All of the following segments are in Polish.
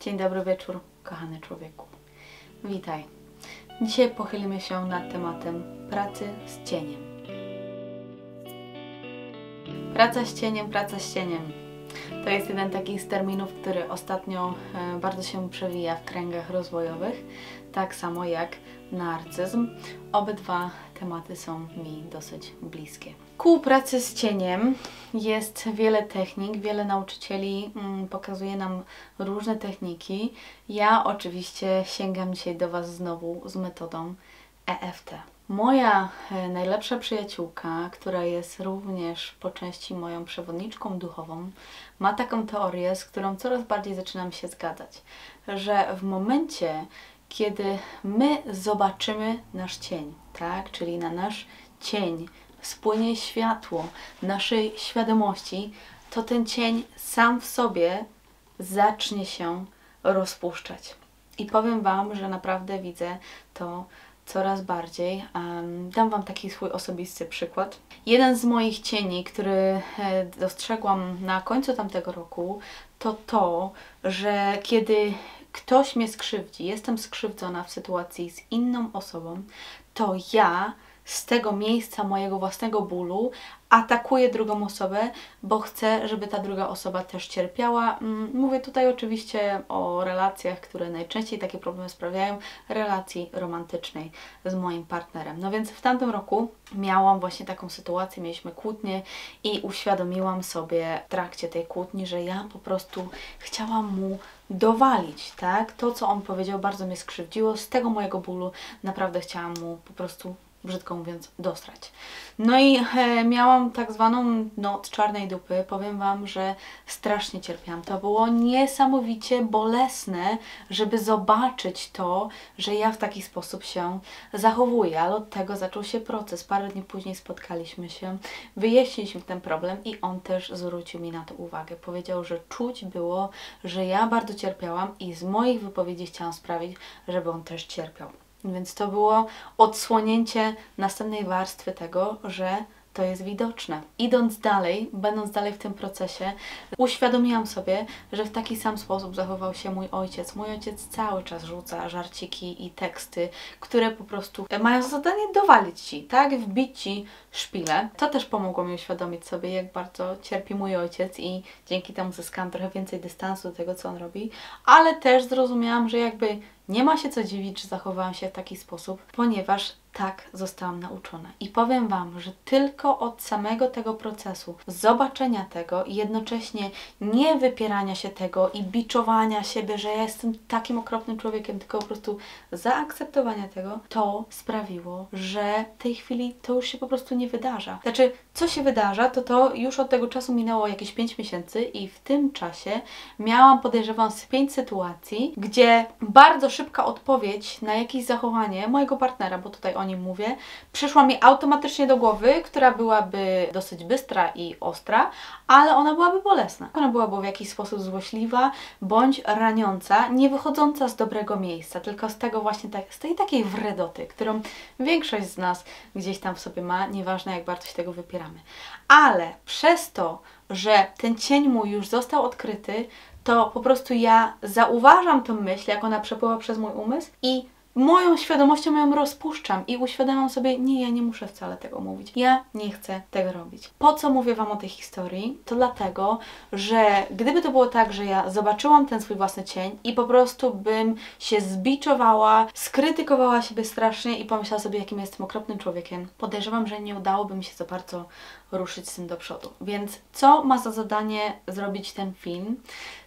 Dzień dobry wieczór, kochany człowieku. Witaj. Dzisiaj pochylimy się nad tematem pracy z cieniem. Praca z cieniem, praca z cieniem. To jest jeden taki z terminów, który ostatnio bardzo się przewija w kręgach rozwojowych, tak samo jak narcyzm. Obydwa tematy są mi dosyć bliskie. Ku pracy z cieniem jest wiele technik, wiele nauczycieli pokazuje nam różne techniki. Ja oczywiście sięgam dzisiaj do Was znowu z metodą EFT. Moja najlepsza przyjaciółka, która jest również po części moją przewodniczką duchową, ma taką teorię, z którą coraz bardziej zaczynam się zgadzać, że w momencie, kiedy my zobaczymy nasz cień, tak, czyli na nasz cień spłynie światło naszej świadomości, to ten cień sam w sobie zacznie się rozpuszczać. I powiem Wam, że naprawdę widzę to coraz bardziej. Dam Wam taki swój osobisty przykład. Jeden z moich cieni, który dostrzegłam na końcu tamtego roku, to, że kiedy ktoś mnie skrzywdzi, jestem skrzywdzona w sytuacji z inną osobą, to ja z tego miejsca mojego własnego bólu atakuję drugą osobę, bo chcę, żeby ta druga osoba też cierpiała. Mówię tutaj oczywiście o relacjach, które najczęściej takie problemy sprawiają, relacji romantycznej z moim partnerem. No więc w tamtym roku miałam właśnie taką sytuację, mieliśmy kłótnię i uświadomiłam sobie w trakcie tej kłótni, że ja po prostu chciałam mu dowalić, tak? To, co on powiedział, bardzo mnie skrzywdziło. Z tego mojego bólu naprawdę chciałam mu po prostu, brzydko mówiąc, dostrać. No i miałam tak zwaną noc czarnej dupy. Powiem Wam, że strasznie cierpiałam. To było niesamowicie bolesne, żeby zobaczyć to, że ja w taki sposób się zachowuję. Ale od tego zaczął się proces. Parę dni później spotkaliśmy się, wyjaśniliśmy ten problem i on też zwrócił mi na to uwagę. Powiedział, że czuć było, że ja bardzo cierpiałam i z moich wypowiedzi chciałam sprawić, żeby on też cierpiał. Więc to było odsłonięcie następnej warstwy tego, że to jest widoczne. Idąc dalej, będąc dalej w tym procesie, uświadomiłam sobie, że w taki sam sposób zachował się mój ojciec. Mój ojciec cały czas rzuca żarciki i teksty, które po prostu mają za zadanie dowalić Ci, tak? Wbić Ci szpilę. To też pomogło mi uświadomić sobie, jak bardzo cierpi mój ojciec i dzięki temu zyskałam trochę więcej dystansu do tego, co on robi, ale też zrozumiałam, że jakby nie ma się co dziwić, że zachowałam się w taki sposób, ponieważ tak zostałam nauczona. I powiem Wam, że tylko od samego tego procesu, zobaczenia tego i jednocześnie nie wypierania się tego i biczowania siebie, że ja jestem takim okropnym człowiekiem, tylko po prostu zaakceptowania tego, to sprawiło, że w tej chwili to już się po prostu nie wydarza. Znaczy, co się wydarza, to już od tego czasu minęło jakieś 5 miesięcy i w tym czasie miałam, podejrzewam, z 5 sytuacji, gdzie bardzo szybka odpowiedź na jakieś zachowanie mojego partnera, bo tutaj o nim mówię, przyszła mi automatycznie do głowy, która byłaby dosyć bystra i ostra, ale ona byłaby bolesna. Ona byłaby w jakiś sposób złośliwa, bądź raniąca, nie wychodząca z dobrego miejsca, tylko z tego właśnie z tej takiej wredoty, którą większość z nas gdzieś tam w sobie ma, nieważne jak bardzo się tego wypieramy. Ale przez to, że ten cień mój już został odkryty, to po prostu ja zauważam tę myśl, jak ona przepływa przez mój umysł i moją świadomością ją rozpuszczam i uświadamiam sobie, nie, ja nie muszę wcale tego mówić. Ja nie chcę tego robić. Po co mówię Wam o tej historii? To dlatego, że gdyby to było tak, że ja zobaczyłam ten swój własny cień i po prostu bym się zbiczowała, skrytykowała siebie strasznie i pomyślała sobie, jakim jestem okropnym człowiekiem, podejrzewam, że nie udałoby mi się za bardzo ruszyć z tym do przodu. Więc co ma za zadanie zrobić ten film?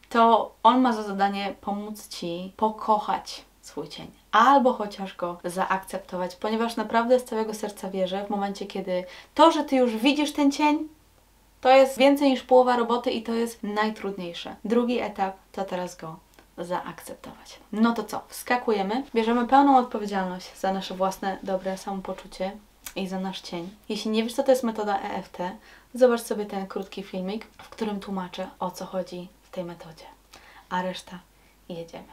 To on ma za zadanie pomóc Ci pokochać swój cień, albo chociaż go zaakceptować, ponieważ naprawdę z całego serca wierzę, w momencie, kiedy to, że Ty już widzisz ten cień, to jest więcej niż połowa roboty i to jest najtrudniejsze. Drugi etap to teraz go zaakceptować. No to co? Wskakujemy, bierzemy pełną odpowiedzialność za nasze własne dobre samopoczucie i za nasz cień. Jeśli nie wiesz, co to jest metoda EFT, zobacz sobie ten krótki filmik, w którym tłumaczę, o co chodzi w tej metodzie. A reszta jedziemy.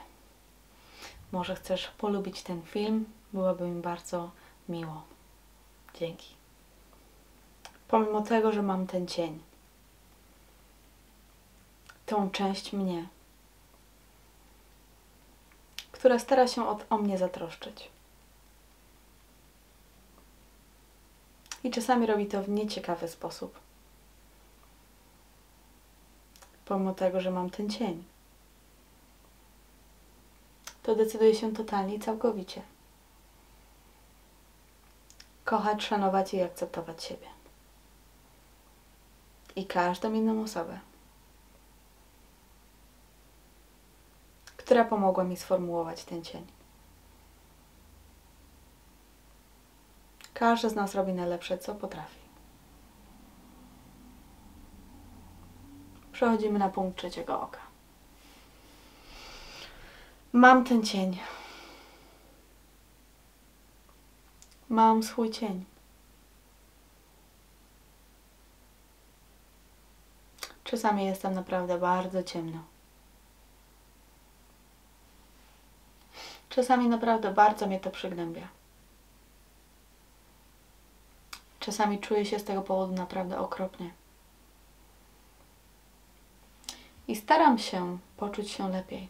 Może chcesz polubić ten film? Byłoby mi bardzo miło. Dzięki. Pomimo tego, że mam ten cień, tą część mnie, która stara się o mnie zatroszczyć. I czasami robi to w nieciekawy sposób. Pomimo tego, że mam ten cień. To decyduje się totalnie i całkowicie. Kochać, szanować i akceptować siebie. I każdą inną osobę, która pomogła mi sformułować ten cień. Każdy z nas robi najlepsze, co potrafi. Przechodzimy na punkt trzeciego oka. Mam ten cień. Mam swój cień. Czasami jestem naprawdę bardzo ciemno. Czasami naprawdę bardzo mnie to przygnębia. Czasami czuję się z tego powodu naprawdę okropnie. I staram się poczuć się lepiej.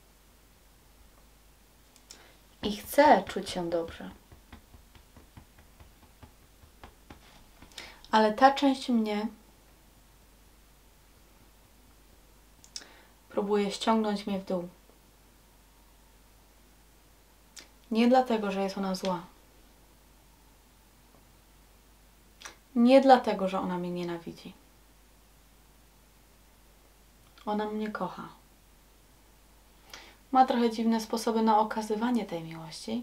I chcę czuć się dobrze. Ale ta część mnie próbuje ściągnąć mnie w dół. Nie dlatego, że jest ona zła. Nie dlatego, że ona mnie nienawidzi. Ona mnie kocha. Ma trochę dziwne sposoby na okazywanie tej miłości,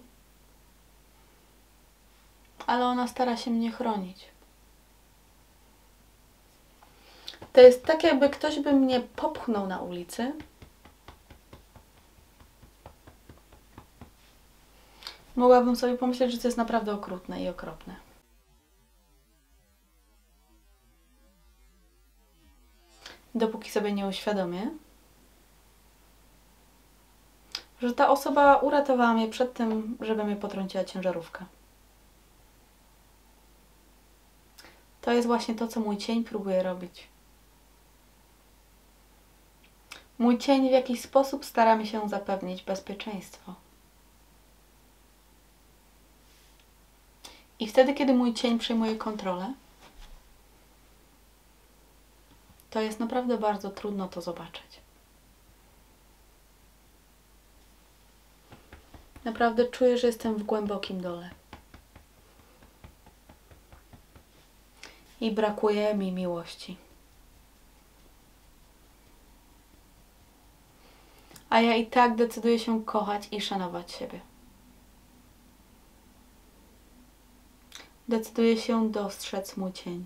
ale ona stara się mnie chronić. To jest tak, jakby ktoś by mnie popchnął na ulicy. Mogłabym sobie pomyśleć, że to jest naprawdę okrutne i okropne. Dopóki sobie nie uświadomię, że ta osoba uratowała mnie przed tym, żeby mnie potrąciła ciężarówka. To jest właśnie to, co mój cień próbuje robić. Mój cień w jakiś sposób stara mi się zapewnić bezpieczeństwo. I wtedy, kiedy mój cień przejmuje kontrolę, to jest naprawdę bardzo trudno to zobaczyć. Naprawdę czuję, że jestem w głębokim dole. I brakuje mi miłości. A ja i tak decyduję się kochać i szanować siebie. Decyduję się dostrzec mój cień.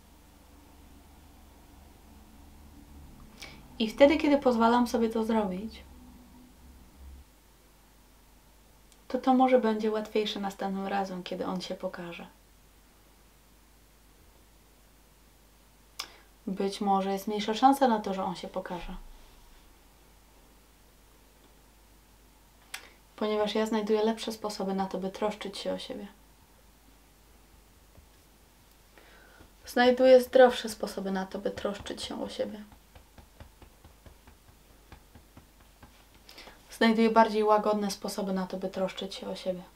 I wtedy, kiedy pozwalam sobie to zrobić, to może będzie łatwiejsze następnym razem, kiedy on się pokaże. Być może jest mniejsza szansa na to, że on się pokaże. Ponieważ ja znajduję lepsze sposoby na to, by troszczyć się o siebie. Znajduję zdrowsze sposoby na to, by troszczyć się o siebie. Znajduję bardziej łagodne sposoby na to, by troszczyć się o siebie.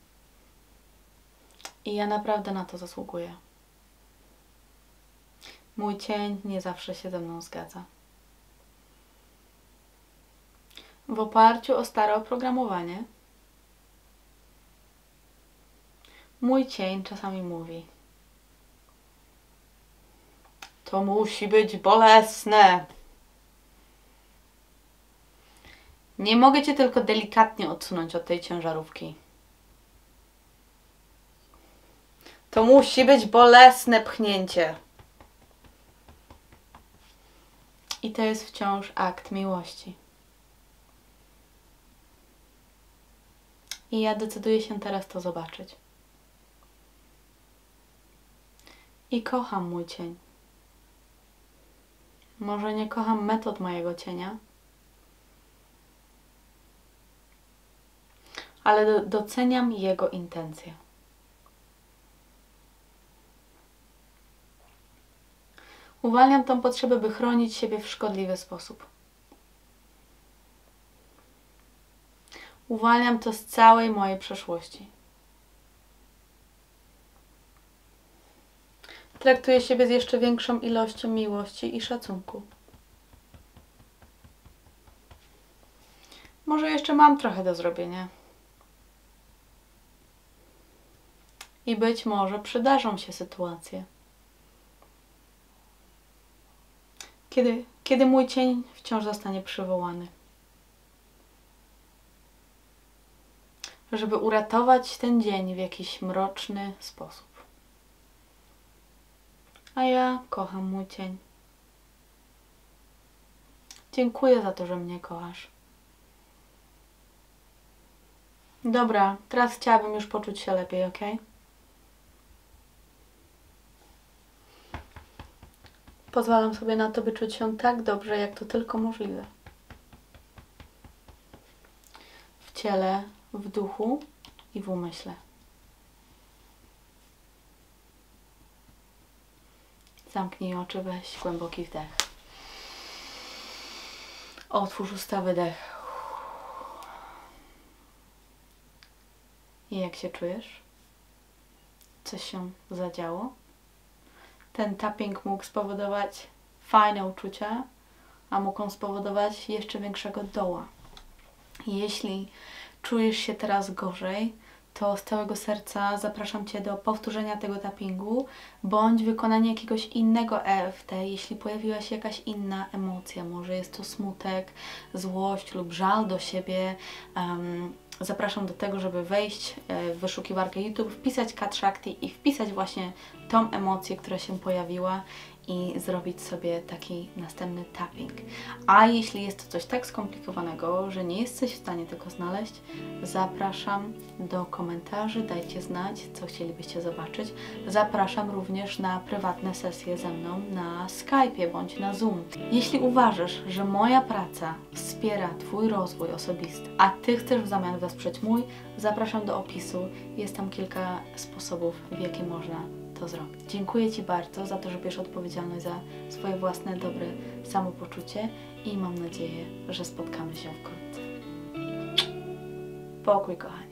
I ja naprawdę na to zasługuję. Mój cień nie zawsze się ze mną zgadza. W oparciu o stare oprogramowanie mój cień czasami mówi: to musi być bolesne. Nie mogę cię tylko delikatnie odsunąć od tej ciężarówki. To musi być bolesne pchnięcie. I to jest wciąż akt miłości. I ja decyduję się teraz to zobaczyć. I kocham mój cień. Może nie kocham metod mojego cienia, ale doceniam jego intencje. Uwalniam tą potrzebę, by chronić siebie w szkodliwy sposób. Uwalniam to z całej mojej przeszłości. Traktuję siebie z jeszcze większą ilością miłości i szacunku. Może jeszcze mam trochę do zrobienia. I być może przydarzą się sytuacje, kiedy mój cień wciąż zostanie przywołany. Żeby uratować ten dzień w jakiś mroczny sposób. A ja kocham mój cień. Dziękuję za to, że mnie kochasz. Dobra, teraz chciałabym już poczuć się lepiej, ok? Pozwalam sobie na to, by czuć się tak dobrze, jak to tylko możliwe. W ciele, w duchu i w umyśle. Zamknij oczy, weź głęboki wdech. Otwórz usta, wydech. I jak się czujesz? Coś się zadziało? Ten tapping mógł spowodować fajne uczucia, a mógł on spowodować jeszcze większego doła. Jeśli czujesz się teraz gorzej, to z całego serca zapraszam Cię do powtórzenia tego tappingu bądź wykonania jakiegoś innego EFT, jeśli pojawiła się jakaś inna emocja. Może jest to smutek, złość lub żal do siebie. Zapraszam do tego, żeby wejść w wyszukiwarkę YouTube, wpisać Kat Shakti i wpisać właśnie tą emocję, która się pojawiła i zrobić sobie taki następny tapping. A jeśli jest to coś tak skomplikowanego, że nie jesteś w stanie tego znaleźć, zapraszam do komentarzy, dajcie znać, co chcielibyście zobaczyć. Zapraszam również na prywatne sesje ze mną na Skype'ie bądź na Zoom. Jeśli uważasz, że moja praca wspiera Twój rozwój osobisty, a Ty chcesz w zamian wesprzeć mój, zapraszam do opisu. Jest tam kilka sposobów, w jaki można to zrobić. Dziękuję Ci bardzo za to, że bierzesz odpowiedzialność za swoje własne dobre samopoczucie i mam nadzieję, że spotkamy się wkrótce. Pokój, kochani.